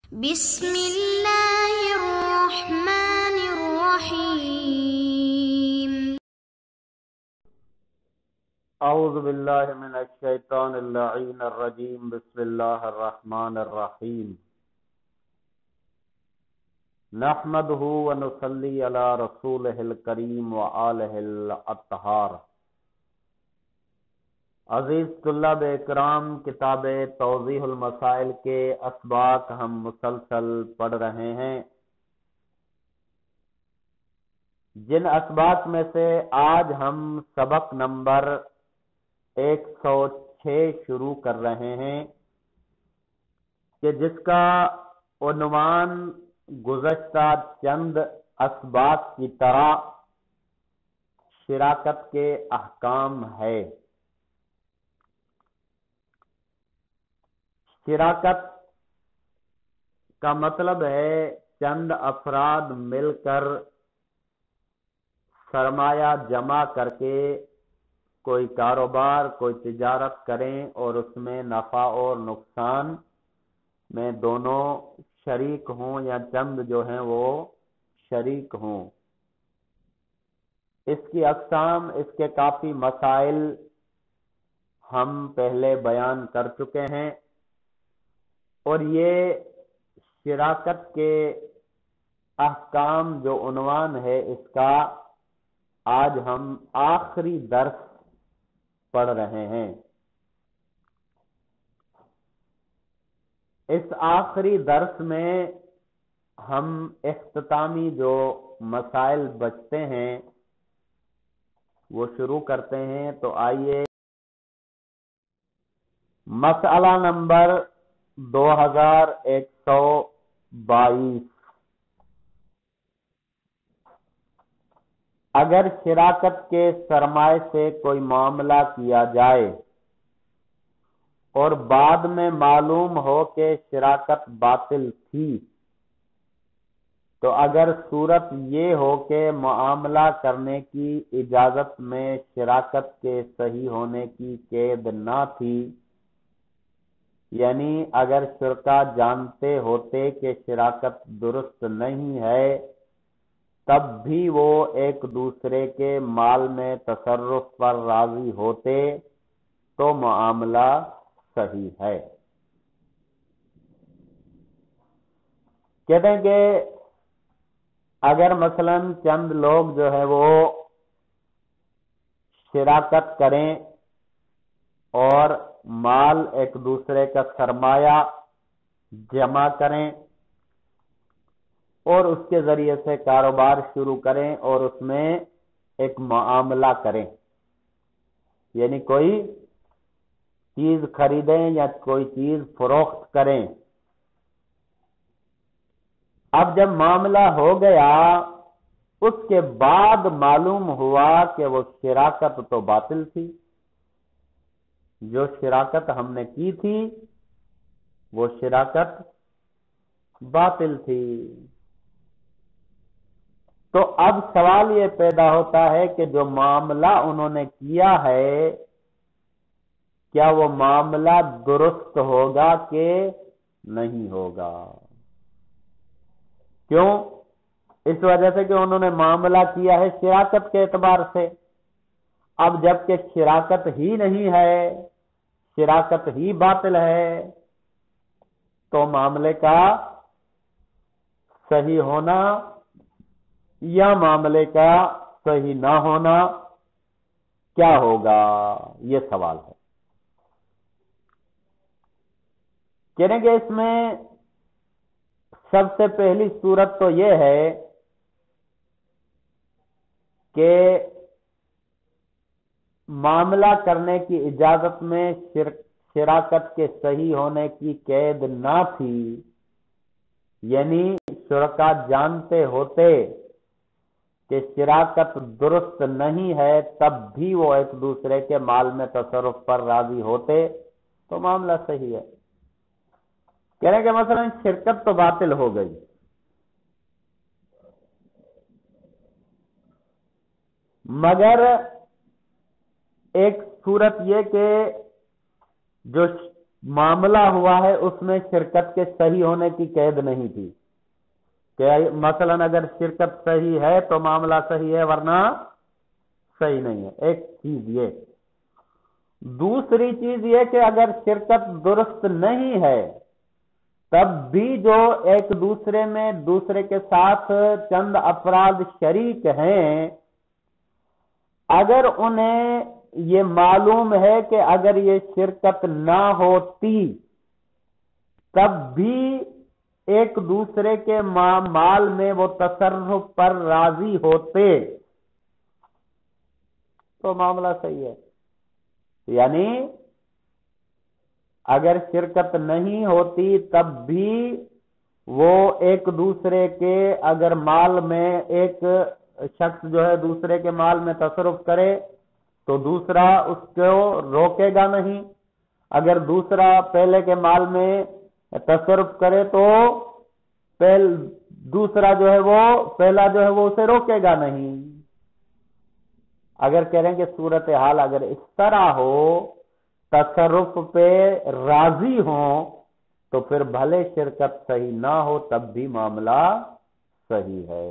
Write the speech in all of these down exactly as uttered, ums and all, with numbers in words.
بسم اللہ الرحمن الرحیم۔ اعوذ باللہ من الشیطان اللعین الرجیم، بسم اللہ الرحمن الرحیم۔ نحمدہ ونصلی علی رسولہ الکریم وآلہ الاطہار۔ عزیز طلاب اکرام، کتاب توضیح المسائل کے اسباق ہم مسلسل پڑھ رہے ہیں، جن اسباق میں سے آج ہم سبق نمبر ایک سو چھ شروع کر رہے ہیں کہ جس کا عنوان گزشتہ چند اسباق کی طرح شراکت کے احکام ہے۔ شراکت کا مطلب ہے چند افراد مل کر سرمایہ جمع کر کے کوئی کاروبار، کوئی تجارت کریں اور اس میں نفع اور نقصان میں دونوں شریک ہوں یا چند جو ہیں وہ شریک ہوں۔ اس کی اقسام، اس کے کافی مسائل ہم پہلے بیان کر چکے ہیں، اور یہ شراکت کے احکام جو عنوان ہے اس کا آج ہم آخری درس پڑھ رہے ہیں۔ اس آخری درس میں ہم اختتامی جو مسائل بچتے ہیں وہ شروع کرتے ہیں۔ تو آئیے مسئلہ نمبر دو ہزار ایک سو بائیس۔ اگر شراکت کے سرمائے سے کوئی معاملہ کیا جائے اور بعد میں معلوم ہو کہ شراکت باطل تھی، تو اگر صورت یہ ہو کہ معاملہ کرنے کی اجازت میں شراکت کے صحیح ہونے کی قید نہ تھی، یعنی اگر شرکا جانتے ہوتے کہ شراکت درست نہیں ہے تب بھی وہ ایک دوسرے کے مال میں تصرف پر راضی ہوتے تو معاملہ صحیح ہے۔ کہتے ہیں کہ اگر مثلا چند لوگ جو ہے وہ شراکت کریں اور مال ایک دوسرے کا سرمایہ جمع کریں اور اس کے ذریعے سے کاروبار شروع کریں اور اس میں ایک معاملہ کریں، یعنی کوئی چیز خریدیں یا کوئی چیز فروخت کریں۔ اب جب معاملہ ہو گیا، اس کے بعد معلوم ہوا کہ وہ شراکت تو باطل تھی، جو شراکت ہم نے کی تھی وہ شراکت باطل تھی۔ تو اب سوال یہ پیدا ہوتا ہے کہ جو معاملہ انہوں نے کیا ہے کیا وہ معاملہ درست ہوگا کہ نہیں ہوگا؟ کیوں؟ اس وجہ سے کہ انہوں نے معاملہ کیا ہے شراکت کے اعتبار سے۔ اب جب کہ شراکت ہی نہیں ہے، شراکت ہی باطل ہے، تو معاملے کا صحیح ہونا یا معاملے کا صحیح نہ ہونا کیا ہوگا، یہ سوال ہے۔ کہنے کہ اس میں سب سے پہلی صورت تو یہ ہے کہ معاملہ کرنے کی اجازت میں شراکت کے صحیح ہونے کی قید نہ تھی، یعنی شرکا جانتے ہوتے کہ شراکت درست نہیں ہے تب بھی وہ ایک دوسرے کے مال میں تصرف پر راضی ہوتے تو معاملہ صحیح ہے۔ کہہ رہے کہ مثلا شرکت تو باطل ہو گئی، مگر ایک صورت یہ کہ جو معاملہ ہوا ہے اس میں شرکت کے صحیح ہونے کی قید نہیں تھی کہ مثلا اگر شرکت صحیح ہے تو معاملہ صحیح ہے ورنہ صحیح نہیں ہے. ایک چیز یہ. دوسری چیز یہ کہ اگر شرکت درست نہیں ہے تب بھی جو ایک دوسرے میں دوسرے کے ساتھ چند افراد شریک ہیں اگر انہیں یہ معلوم ہے کہ اگر یہ شرکت نہ ہوتی تب بھی ایک دوسرے کے مال میں وہ تصرف پر راضی ہوتے تو معاملہ صحیح ہے. یعنی اگر شرکت نہیں ہوتی تب بھی وہ ایک دوسرے کے اگر مال میں ایک شخص جو ہے دوسرے کے مال میں تصرف کرے تو دوسرا اس کو روکے گا نہیں. اگر دوسرا پہلے کے مال میں تصرف کرے تو پہل دوسرا جو ہے وہ پہلا جو ہے وہ اسے روکے گا نہیں. اگر کہیں کہ صورتحال اگر اس طرح ہو تصرف پہ راضی ہوں تو پھر بھلے شرکت صحیح نہ ہو تب بھی معاملہ صحیح ہے.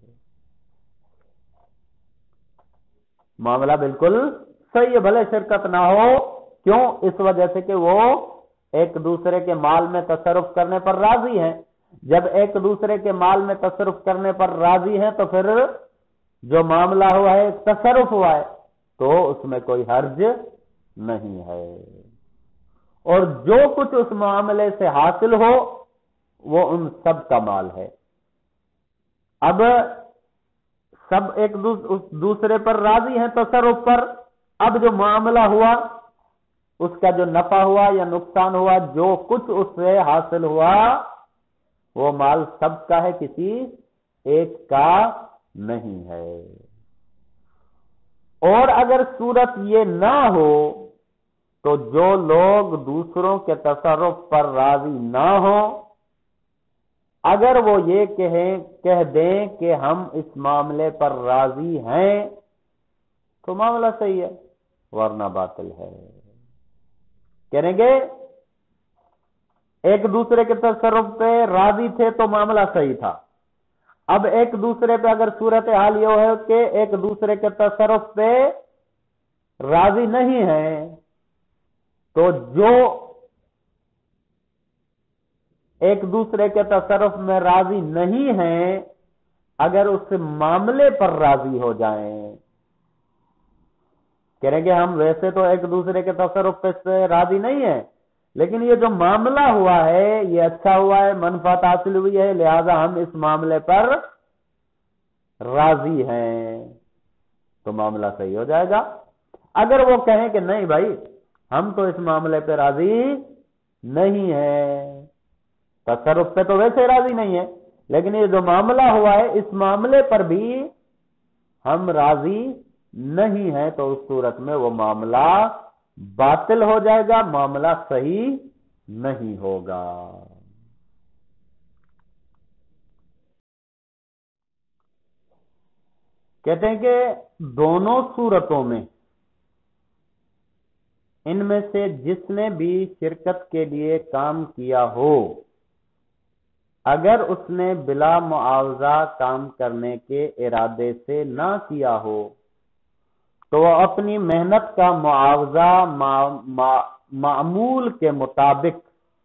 معاملہ بالکل صحیح ہے بھلے شرکت نہ ہو. کیوں؟ اس وجہ سے کہ وہ ایک دوسرے کے مال میں تصرف کرنے پر راضی ہیں. جب ایک دوسرے کے مال میں تصرف کرنے پر راضی ہیں تو پھر جو معاملہ ہوا ہے تصرف ہوا ہے تو اس میں کوئی حرج نہیں ہے. اور جو کچھ اس معاملے سے حاصل ہو وہ ان سب کا مال ہے. اب سب ایک دوسرے پر راضی ہیں تصرف پر. اب جو معاملہ ہوا اس کا جو نفع ہوا یا نقصان ہوا جو کچھ اس سے حاصل ہوا وہ مال سب کا ہے کسی ایک کا نہیں ہے. اور اگر صورت یہ نہ ہو تو جو لوگ دوسروں کے تصرف پر راضی نہ ہوں اگر وہ یہ کہیں کہہ دیں کہ ہم اس معاملے پر راضی ہیں تو معاملہ صحیح ہے ورنہ باطل ہے. کہیں گے ایک دوسرے کے تصرف پہ راضی تھے تو معاملہ صحیح تھا. اب ایک دوسرے پہ اگر صورت حال یہ ہے کہ ایک دوسرے کے تصرف پہ راضی نہیں ہے تو جو ایک دوسرے کے تصرف میں راضی نہیں ہیں اگر اس معاملے پر راضی ہو جائیں کہیں گے ہم ویسے تو ایک دوسرے کے تصرف سے راضی نہیں ہیں لیکن یہ جو معاملہ ہوا ہے یہ اچھا ہوا ہے منفعت حاصل ہوئی ہے لہذا ہم اس معاملے پر راضی ہیں تو معاملہ صحیح ہو جائے گا. اگر وہ کہیں کہ نہیں بھائی ہم تو اس معاملے پہ راضی نہیں ہیں تصرف پہ تو ویسے راضی نہیں ہے لیکن یہ جو معاملہ ہوا ہے اس معاملے پر بھی ہم راضی نہیں ہیں تو اس صورت میں وہ معاملہ باطل ہو جائے گا معاملہ صحیح نہیں ہوگا. کہتے ہیں کہ دونوں صورتوں میں ان میں سے جس نے بھی شرکت کے لیے کام کیا ہو اگر اس نے بلا معاوضہ کام کرنے کے ارادے سے نہ کیا ہو تو وہ اپنی محنت کا معاوضہ معمول کے مطابق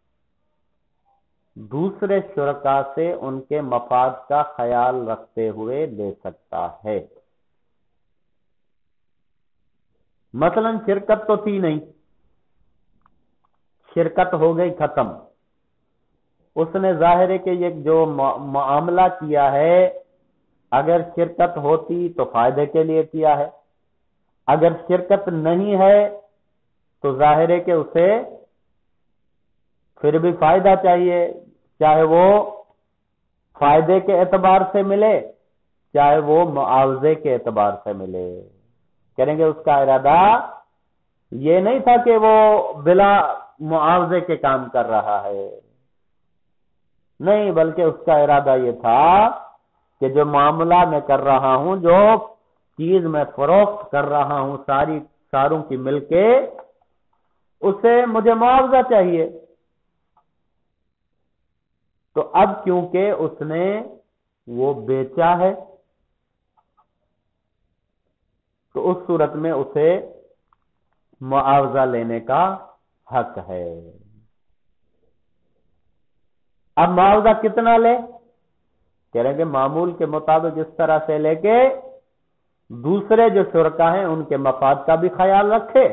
دوسرے شرکاء سے ان کے مفاد کا خیال رکھتے ہوئے لے سکتا ہے. مثلا شرکت تو تھی نہیں شرکت ہو گئی ختم اس نے ظاہر ہے کہ یہ جو معاملہ کیا ہے اگر شرکت ہوتی تو فائدے کے لیے کیا ہے اگر شرکت نہیں ہے تو ظاہر ہے کہ اسے پھر بھی فائدہ چاہیے چاہے وہ فائدے کے اعتبار سے ملے چاہے وہ معاوضے کے اعتبار سے ملے. کریں گے اس کا ارادہ یہ نہیں تھا کہ وہ بلا معاوضے کے کام کر رہا ہے نہیں بلکہ اس کا ارادہ یہ تھا کہ جو معاملہ میں کر رہا ہوں جو چیز میں فروخت کر رہا ہوں ساری ساروں کی مل کے اسے مجھے معاوضہ چاہیے. تو اب کیونکہ اس نے وہ بیچا ہے تو اس صورت میں اسے معاوضہ لینے کا حق ہے. اب معاوضہ کتنا لے؟ کہہ رہے ہیں کہ معمول کے مطابق اس طرح سے لے کے دوسرے جو شرکا ہیں ان کے مفاد کا بھی خیال رکھے.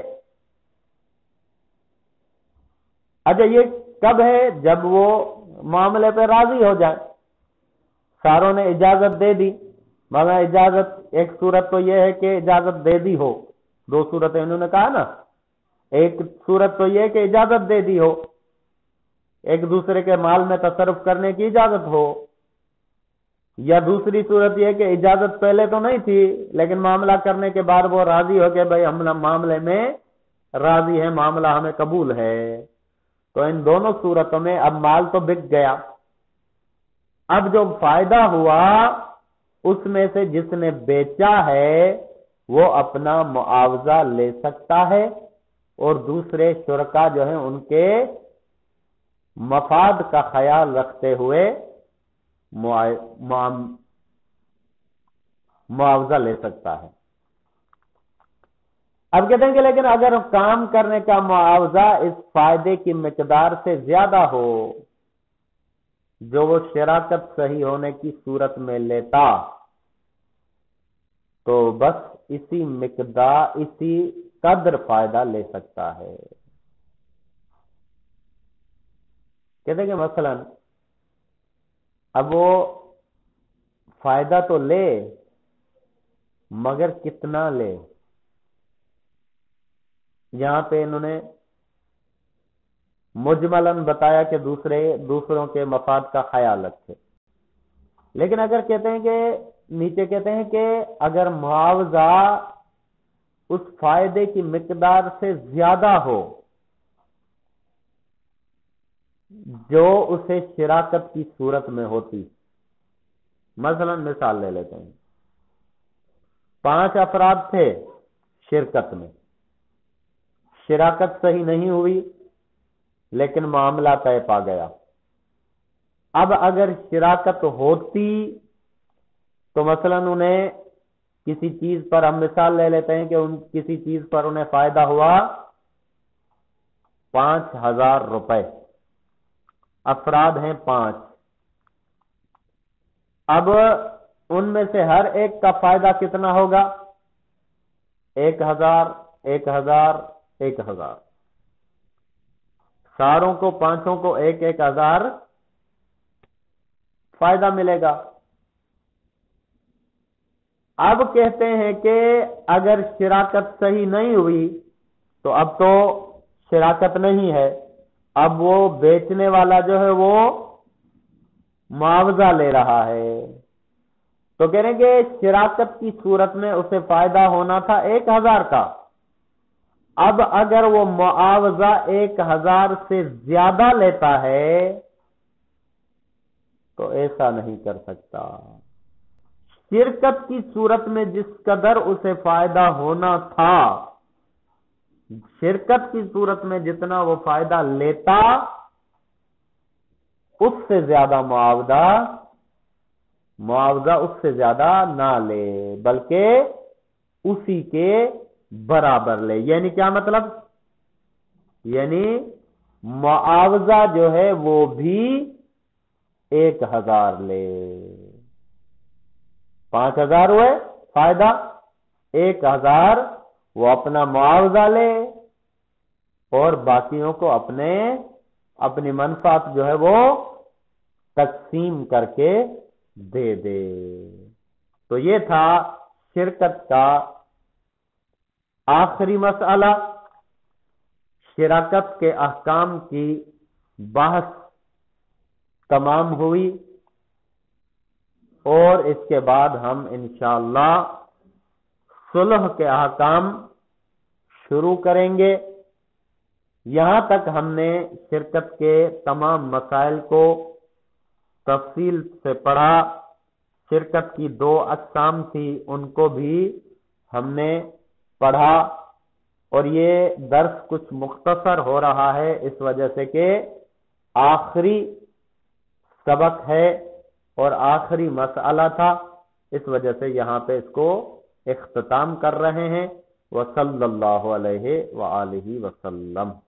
اچھا یہ کب ہے؟ جب وہ معاملے پہ راضی ہو جائے. ساروں نے اجازت دے دی، مگر اجازت ایک صورت تو یہ ہے کہ اجازت دے دی ہو، دو صورتیں انہوں نے کہا نا. ایک صورت تو یہ کہ اجازت دے دی ہو، ایک دوسرے کے مال میں تصرف کرنے کی اجازت ہو، یا دوسری صورت یہ کہ اجازت پہلے تو نہیں تھی لیکن معاملہ کرنے کے بعد وہ راضی ہو کہ بھائی ہم معاملے میں راضی ہیں، معاملہ ہمیں قبول ہے. تو ان دونوں صورتوں میں اب مال تو بک گیا. اب جو فائدہ ہوا اس میں سے جس نے بیچا ہے وہ اپنا معاوضہ لے سکتا ہے اور دوسرے شرکا جو ہیں ان کے مفاد کا خیال رکھتے ہوئے معاوضہ لے سکتا ہے. اب کہتے ہیں کہ لیکن اگر کام کرنے کا معاوضہ اس فائدے کی مقدار سے زیادہ ہو جو وہ شراکت صحیح ہونے کی صورت میں لیتا تو بس اسی مقدار اسی قدر فائدہ لے سکتا ہے. کہتے ہیں کہ مثلا اب وہ فائدہ تو لے مگر کتنا لے. یہاں پہ انہوں نے مجملاً بتایا کہ دوسرے دوسروں کے مفاد کا خیال رکھے، لیکن اگر کہتے ہیں کہ نیچے کہتے ہیں کہ اگر معاوضہ اس فائدے کی مقدار سے زیادہ ہو جو اسے شراکت کی صورت میں ہوتی. مثلا مثال لے لیتے ہیں، پانچ افراد تھے شرکت میں، شراکت صحیح نہیں ہوئی لیکن معاملہ طے پا گیا. اب اگر شراکت ہوتی تو مثلا انہیں کسی چیز پر، ہم مثال لے لیتے ہیں کہ ان کسی چیز پر انہیں فائدہ ہوا پانچ ہزار روپے، افراد ہیں پانچ. اب ان میں سے ہر ایک کا فائدہ کتنا ہوگا؟ ایک ہزار، ایک ہزار، ایک ہزار. ساروں کو، پانچوں کو ایک ایک ہزار فائدہ ملے گا. اب کہتے ہیں کہ اگر شراکت صحیح نہیں ہوئی تو اب تو شراکت نہیں ہے، اب وہ بیچنے والا جو ہے وہ معاوضہ لے رہا ہے. تو کہہ رہے ہیں کہ شراکت کی صورت میں اسے فائدہ ہونا تھا ایک ہزار کا، اب اگر وہ معاوضہ ایک ہزار سے زیادہ لیتا ہے تو ایسا نہیں کر سکتا. شرکت کی صورت میں جس قدر اسے فائدہ ہونا تھا، شرکت کی صورت میں جتنا وہ فائدہ لیتا اس سے زیادہ معاوضہ معاوضہ اس سے زیادہ نہ لے بلکہ اسی کے برابر لے. یعنی کیا مطلب؟ یعنی معاوضہ جو ہے وہ بھی ایک ہزار لے. پانچ ہزار ہوئے فائدہ، ایک ہزار وہ اپنا معاوضہ لے اور باقیوں کو اپنے اپنی منفعت جو ہے وہ تقسیم کر کے دے دے. تو یہ تھا شرکت کا آخری مسئلہ. شراکت کے احکام کی بحث تمام ہوئی اور اس کے بعد ہم انشاءاللہ صلح کے احکام شروع کریں گے. یہاں تک ہم نے شرکت کے تمام مسائل کو تفصیل سے پڑھا. شرکت کی دو اقسام تھی ان کو بھی ہم نے پڑھا. اور یہ درس کچھ مختصر ہو رہا ہے اس وجہ سے کہ آخری سبق ہے اور آخری مسئلہ تھا، اس وجہ سے یہاں پہ اس کو اختتام کر رہے ہیں۔ وصلی اللہ علیہ وآلہ وسلم۔